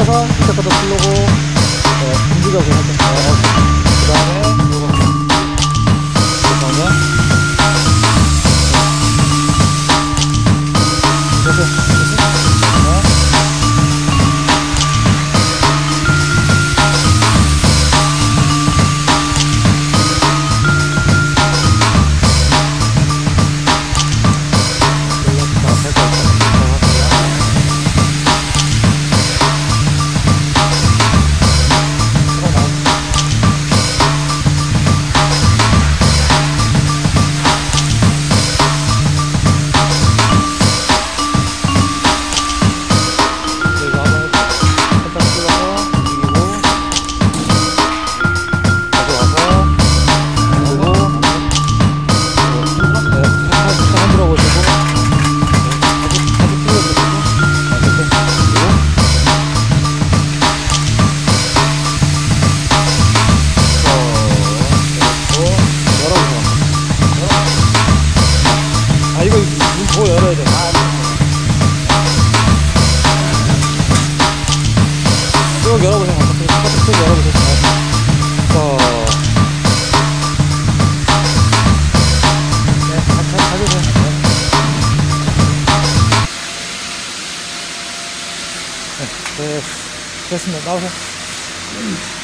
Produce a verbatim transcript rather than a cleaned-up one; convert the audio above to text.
올라가서 밑에 것도 풀고 네, 움직여서 이렇게 그 다음에 요거 잠깐만요. 됐어요. 네. 아, 이거 문 더 열어야 돼. 아, 쭉 열어보세요. 쭉 열어보세요. 어. 네, 가, 가, 가주세요. 네. 네, 됐습니다. 나오세요.